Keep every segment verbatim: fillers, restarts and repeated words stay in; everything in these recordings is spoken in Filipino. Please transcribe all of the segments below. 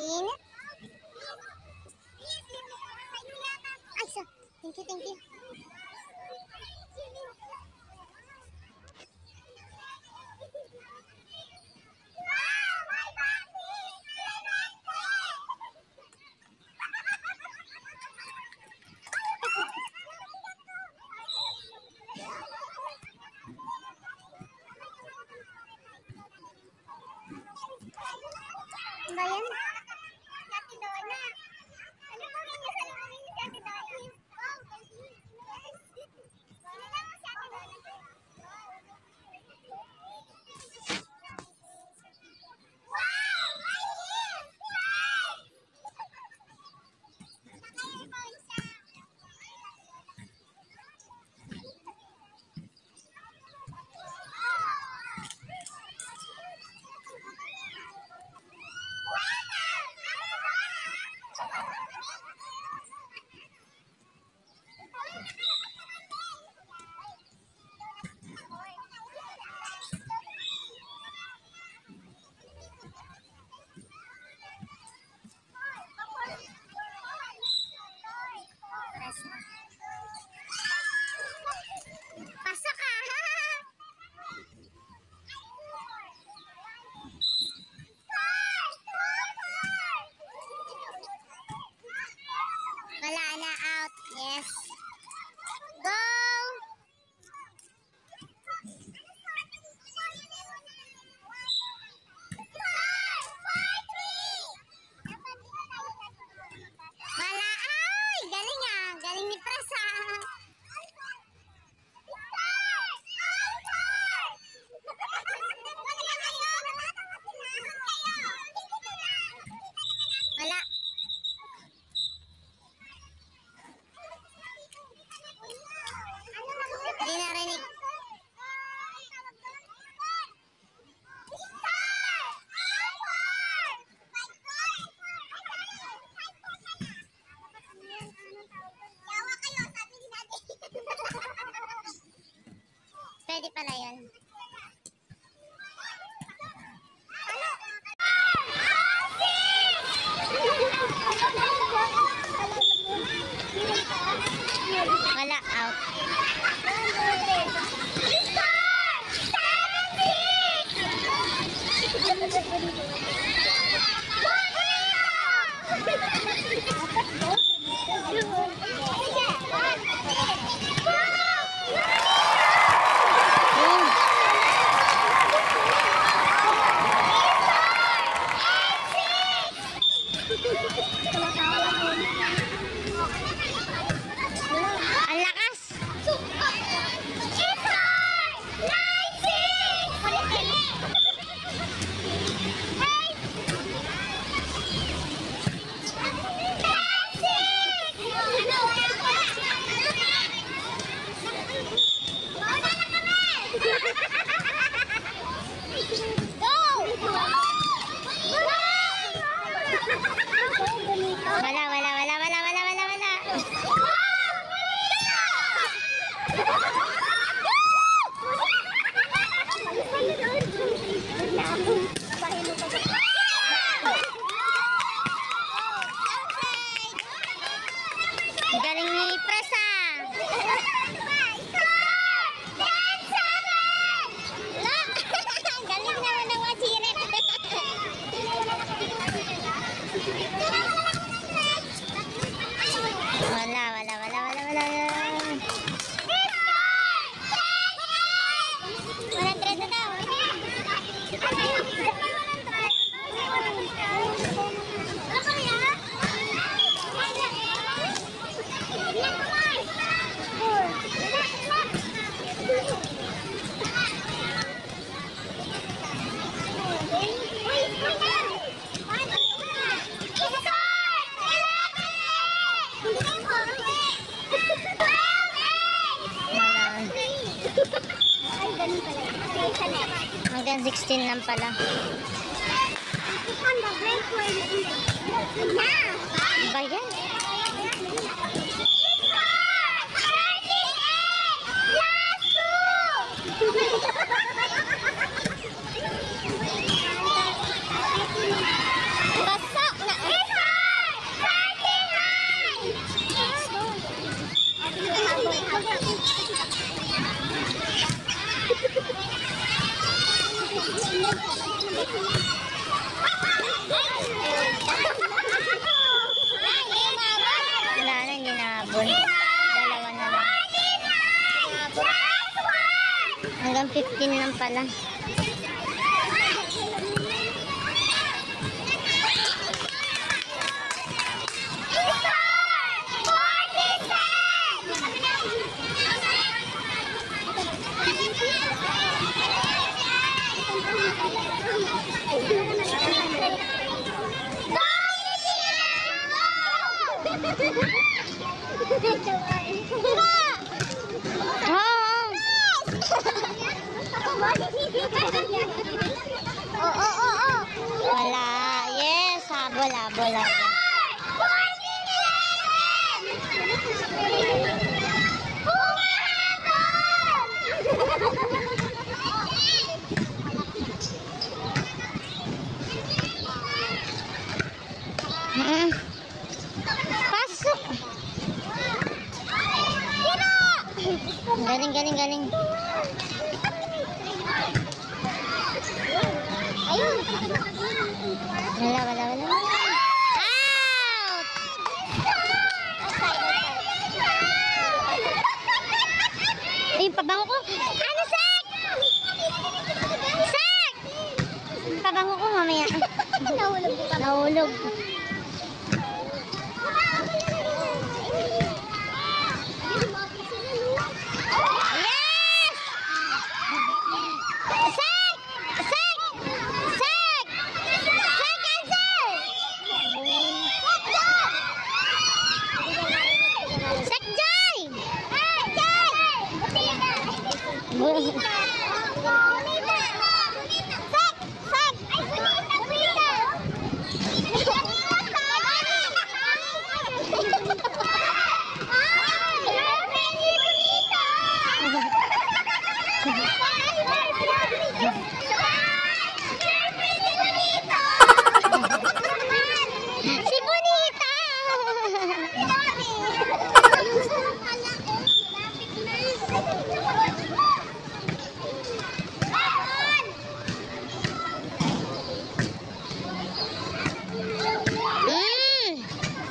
sixteen. Ay, so, thank you, thank you. Ba yan? Ate Donna. Ano ba yung nasa loob ni Ate Donna? Pasok ka! Wala na, out. Yes. Go! Wala. Ay! Galing ah. Galing ni Prasa. Wala. Hindi narinig. Pwede pala yun. Wala, out. Ang lakas. Wala, wala, wala, wala, wala, wala, wala. Galing ni Prasa. Galing naman ng wasirit. Wala, wala, wala, wala, wala. Walang thread na daw. Hanggang sixteen lang pala. Ba yan? Pasok na Wala na, hindi nahabol. Dalawa na lang. Hanggang fifteen lang pala. Oo, oo, oo. Wala. Yes, habol, habol, habol. Mm. Pasok. Galing, galing, galing. Ayun. Wala, wala, wala. Out! Ay, yung pabango ko. Ano, Sek? Sek! Pabango ko mamaya. Nahulog ka. Nahulog. Yes! Sek! Sek! Sek! Sek, answer! Sek Joy! Si Bonita! Mm.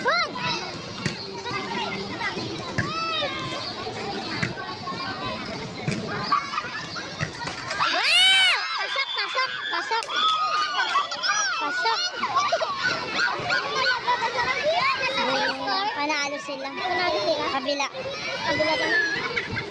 Wow! Pasok, pasok, pasok. Pasok. Panalo sila. Panalo sila. Kabila. Kabila naman.